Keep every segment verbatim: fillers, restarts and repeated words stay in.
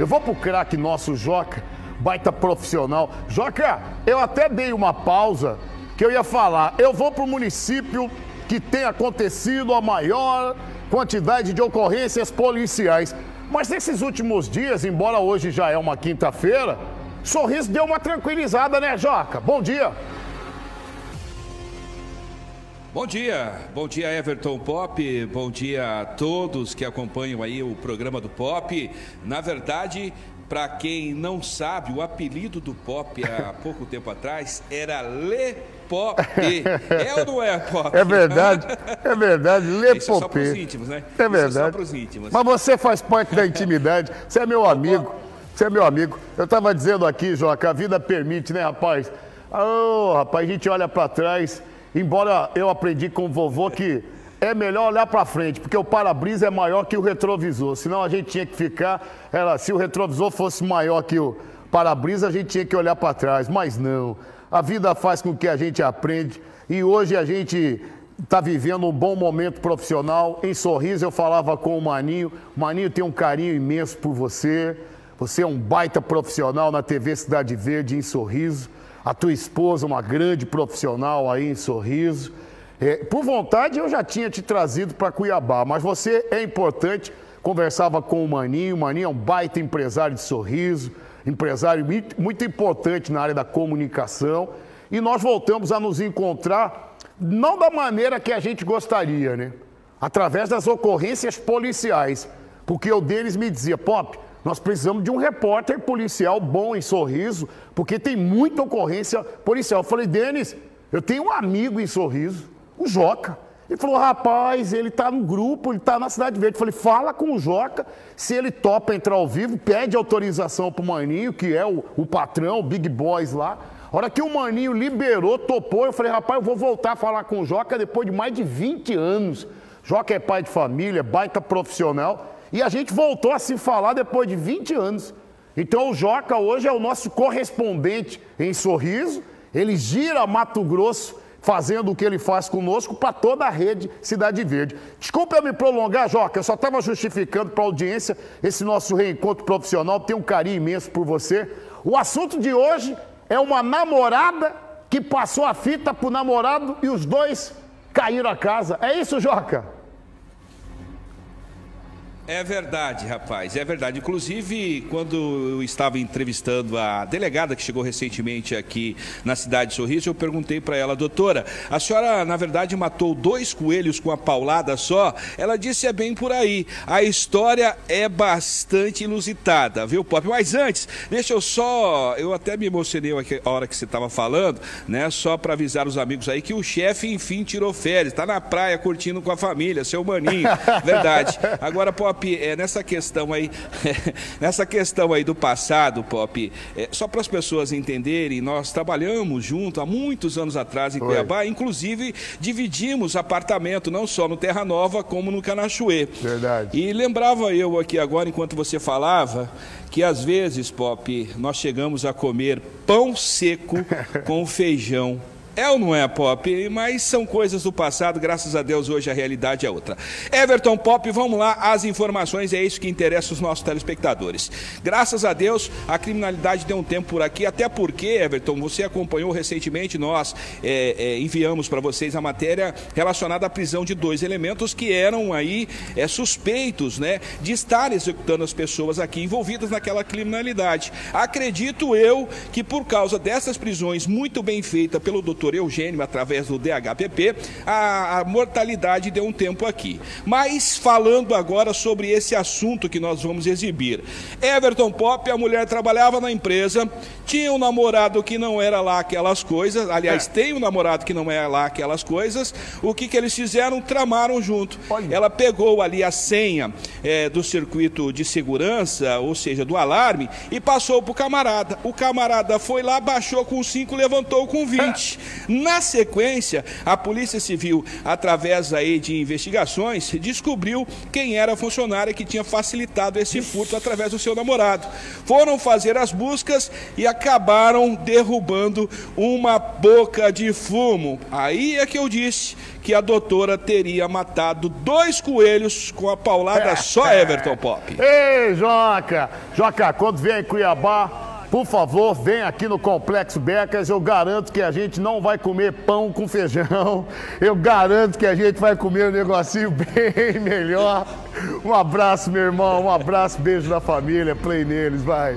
Eu vou pro craque nosso, Joca, baita profissional. Joca, eu até dei uma pausa que eu ia falar. Eu vou pro município que tem acontecido a maior quantidade de ocorrências policiais. Mas nesses últimos dias, embora hoje já é uma quinta-feira, Sorriso deu uma tranquilizada, né, Joca? Bom dia. Bom dia, bom dia Everton Pop, bom dia a todos que acompanham aí o programa do Pop. Na verdade, para quem não sabe, o apelido do Pop há pouco tempo atrás era Le Pop. É ou não é, Pop? É verdade, é verdade, Le Pop. Isso é só para os íntimos, né? É verdade. Isso é só para os íntimos. Mas você faz parte da intimidade, você é meu amigo, você é meu amigo. Eu estava dizendo aqui, Joca, a vida permite, né, rapaz? Ô, oh, rapaz, a gente olha para trás. Embora eu aprendi com o vovô que é melhor olhar para frente, porque o para-brisa é maior que o retrovisor. Senão a gente tinha que ficar, era, se o retrovisor fosse maior que o para-brisa, a gente tinha que olhar para trás. Mas não, a vida faz com que a gente aprende. E hoje a gente está vivendo um bom momento profissional. Em Sorriso eu falava com o Maninho. O Maninho tem um carinho imenso por você. Você é um baita profissional na T V Cidade Verde, em Sorriso. A tua esposa, uma grande profissional aí em Sorriso. É, por vontade, eu já tinha te trazido para Cuiabá, mas você é importante. Conversava com o Maninho. O Maninho é um baita empresário de Sorriso, empresário muito, muito importante na área da comunicação. E nós voltamos a nos encontrar, não da maneira que a gente gostaria, né? Através das ocorrências policiais. Porque o Denis me dizia, Pop, nós precisamos de um repórter policial bom em Sorriso, porque tem muita ocorrência policial. Eu falei, Denis, eu tenho um amigo em Sorriso, o Joca. Ele falou, rapaz, ele tá no grupo, ele tá na Cidade Verde. Eu falei, fala com o Joca, se ele topa entrar ao vivo, pede autorização pro Maninho, que é o, o patrão, o Big Boys lá. A hora que o Maninho liberou, topou, eu falei, rapaz, eu vou voltar a falar com o Joca depois de mais de vinte anos. Joca é pai de família, baita profissional. E a gente voltou a se falar depois de vinte anos. Então o Joca hoje é o nosso correspondente em Sorriso. Ele gira Mato Grosso fazendo o que ele faz conosco para toda a rede Cidade Verde. Desculpa eu me prolongar, Joca, eu só estava justificando para a audiência esse nosso reencontro profissional. Tenho um carinho imenso por você. O assunto de hoje é uma namorada que passou a fita para o namorado e os dois caíram a casa. É isso, Joca? É verdade, rapaz, é verdade. Inclusive, quando eu estava entrevistando a delegada que chegou recentemente aqui na cidade de Sorriso, eu perguntei para ela, doutora, a senhora, na verdade, matou dois coelhos com a paulada só? Ela disse, é bem por aí. A história é bastante inusitada, viu, Pop? Mas antes, deixa eu só... Eu até me emocionei a hora que você estava falando, né? Só para avisar os amigos aí que o chefe, enfim, tirou férias. Está na praia curtindo com a família, seu Maninho. Verdade. Agora, Pop, É, nessa questão aí, nessa questão aí do passado, Pop, é, só para as pessoas entenderem, nós trabalhamos junto há muitos anos atrás em Oi. Cuiabá, inclusive dividimos apartamento não só no Terra Nova como no Canachuê. Verdade. E lembrava eu aqui agora, enquanto você falava, que às vezes, Pop, nós chegamos a comer pão seco com feijão. É ou não é, Pop? Mas são coisas do passado, graças a Deus hoje a realidade é outra. Everton Pop, vamos lá, as informações, é isso que interessa os nossos telespectadores. Graças a Deus a criminalidade deu um tempo por aqui, até porque, Everton, você acompanhou recentemente, nós é, é, enviamos para vocês a matéria relacionada à prisão de dois elementos que eram aí é, suspeitos, né, de estar executando as pessoas aqui envolvidas naquela criminalidade. Acredito eu que por causa dessas prisões muito bem feitas pelo doutor Eugênio, através do D H P P, a, a mortalidade deu um tempo aqui. Mas falando agora sobre esse assunto que nós vamos exibir. Everton Pop, a mulher trabalhava na empresa, tinha um namorado que não era lá aquelas coisas, aliás, é. tem um namorado que não era lá aquelas coisas, o que que eles fizeram? Tramaram junto. Olha. Ela pegou ali a senha é, do circuito de segurança, ou seja, do alarme, e passou para o camarada. O camarada foi lá, baixou com cinco, levantou com vinte. Na sequência, a Polícia Civil, através aí de investigações, descobriu quem era a funcionária que tinha facilitado esse furto através do seu namorado. Foram fazer as buscas e acabaram derrubando uma boca de fumo. Aí é que eu disse que a doutora teria matado dois coelhos com a paulada só, Everton Pop. Ei, Joca! Joca, quando vier em Cuiabá, por favor, vem aqui no Complexo Becas. Eu garanto que a gente não vai comer pão com feijão. Eu garanto que a gente vai comer um negocinho bem melhor. Um abraço, meu irmão. Um abraço, beijo da família. Play neles, vai.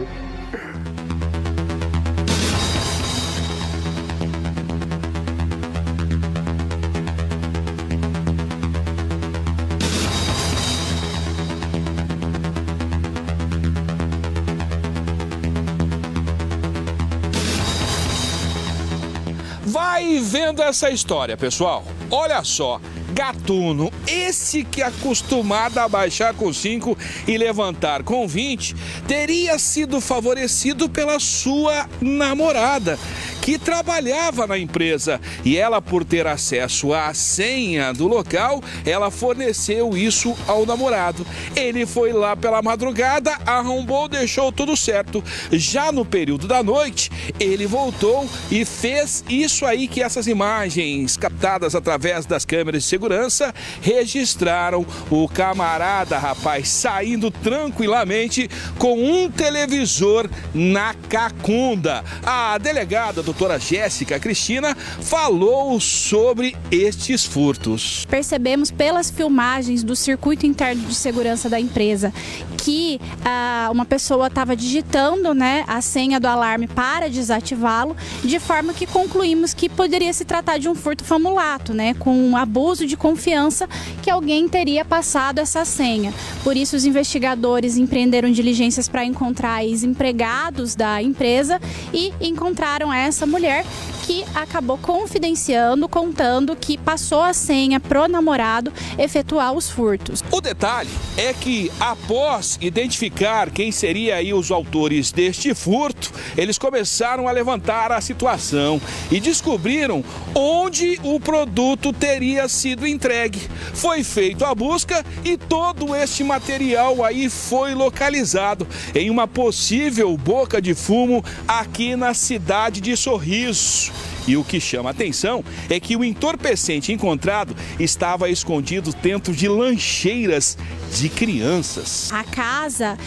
Vai vendo essa história, pessoal. Olha só, gatuno, esse que é acostumado a baixar com cinco e levantar com vinte, teria sido favorecido pela sua namorada, que trabalhava na empresa, e ela, por ter acesso à senha do local, ela forneceu isso ao namorado. Ele foi lá pela madrugada, arrombou, deixou tudo certo. Já no período da noite, ele voltou e fez isso aí que essas imagens captadas através das câmeras de segurança registraram. O camarada, rapaz, saindo tranquilamente com um televisor na cacunda. A delegada do doutora Jéssica Cristina falou sobre estes furtos. Percebemos pelas filmagens do circuito interno de segurança da empresa que ah, uma pessoa estava digitando, né, a senha do alarme para desativá-lo, de forma que concluímos que poderia se tratar de um furto famulato, né, com um abuso de confiança, que alguém teria passado essa senha. Por isso, os investigadores empreenderam diligências para encontrar ex-empregados da empresa e encontraram essa mulher que acabou confidenciando, contando que passou a senha pro namorado efetuar os furtos. O detalhe é que, após identificar quem seria aí os autores deste furto, eles começaram a levantar a situação e descobriram onde o produto teria sido entregue. Foi feita a busca e todo este material aí foi localizado em uma possível boca de fumo aqui na cidade de Sorriso. E o que chama a atenção é que o entorpecente encontrado estava escondido dentro de lancheiras de crianças. A casa,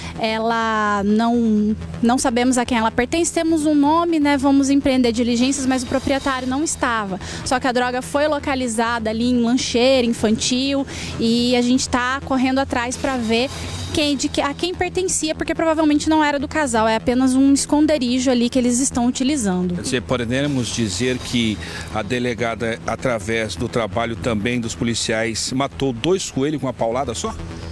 ela não, não sabemos a quem ela pertence, temos um nome, né? Vamos empreender diligências, mas o proprietário não estava. Só que a droga foi localizada ali em lancheira infantil e a gente está correndo atrás para ver Quem, de, a quem pertencia, porque provavelmente não era do casal, é apenas um esconderijo ali que eles estão utilizando. Quer dizer, poderemos dizer que a delegada, através do trabalho também dos policiais, matou dois coelhos com uma paulada só?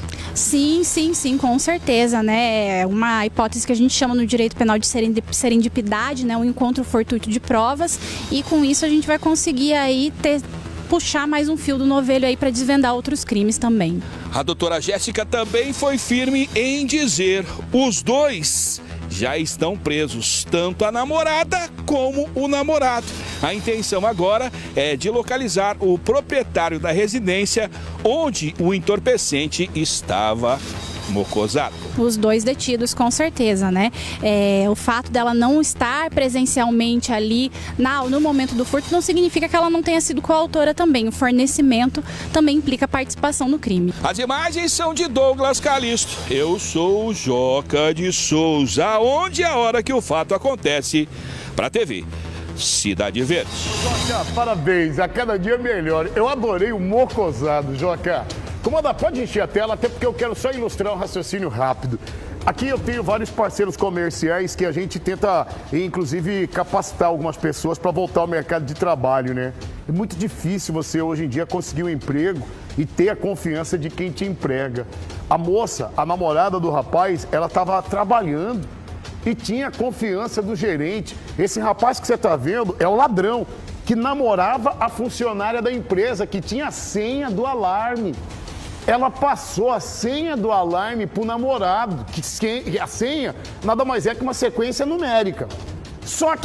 Sim, sim, sim, com certeza, né? É uma hipótese que a gente chama no direito penal de serendipidade, né? Um encontro fortuito de provas, e com isso a gente vai conseguir aí ter... puxar mais um fio do novelho aí para desvendar outros crimes também. A doutora Jéssica também foi firme em dizer: os dois já estão presos, tanto a namorada como o namorado. A intenção agora é de localizar o proprietário da residência onde o entorpecente estava mocosado. Os dois detidos, com certeza, né? É, o fato dela não estar presencialmente ali na, no momento do furto não significa que ela não tenha sido coautora também. O fornecimento também implica participação no crime. As imagens são de Douglas Calisto. Eu sou o Joca de Souza. Onde é a hora que o fato acontece para a T V Cidade Verde. Joca, parabéns. A cada dia melhor. Eu adorei o mocosado, Joca. Comanda, pode encher a tela, até porque eu quero só ilustrar um raciocínio rápido. Aqui eu tenho vários parceiros comerciais que a gente tenta, inclusive, capacitar algumas pessoas para voltar ao mercado de trabalho, né? É muito difícil você, hoje em dia, conseguir um emprego e ter a confiança de quem te emprega. A moça, a namorada do rapaz, ela estava trabalhando e tinha confiança do gerente. Esse rapaz que você está vendo é o ladrão que namorava a funcionária da empresa, que tinha a senha do alarme. Ela passou a senha do alarme para o namorado, que a senha nada mais é que uma sequência numérica. Só que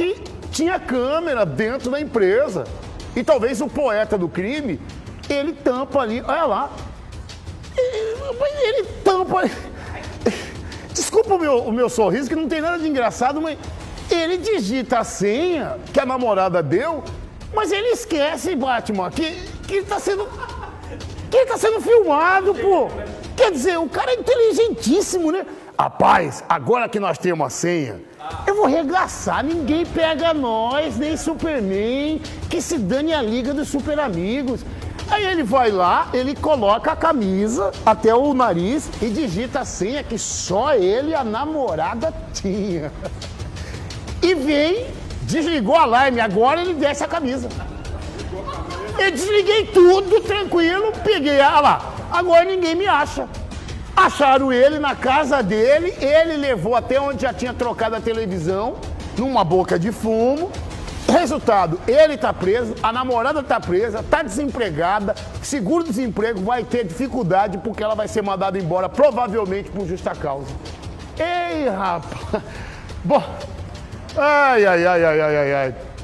tinha câmera dentro da empresa. E talvez o poeta do crime, ele tampa ali, olha lá. Ele, ele tampa. Desculpa o meu, o meu sorriso, que não tem nada de engraçado, mas ele digita a senha que a namorada deu, mas ele esquece, Batman, que, que ele tá sendo. Que ele tá sendo filmado, pô. Quer dizer, o cara é inteligentíssimo, né? Rapaz, agora que nós temos a senha, eu vou regaçar, ninguém pega nós, nem Superman, que se dane a Liga dos Super Amigos. Aí ele vai lá, ele coloca a camisa até o nariz e digita a senha que só ele e a namorada tinha. E vem, desligou o alarme, agora ele desce a camisa. Eu desliguei tudo, tranquilo, peguei, ah lá, agora ninguém me acha. Acharam ele na casa dele, ele levou até onde já tinha trocado a televisão, numa boca de fumo. Resultado, ele tá preso, a namorada tá presa, tá desempregada, seguro-desemprego vai ter dificuldade porque ela vai ser mandada embora, provavelmente por justa causa. Ei, rapaz! Bom, ai, ai, ai, ai, ai, ai.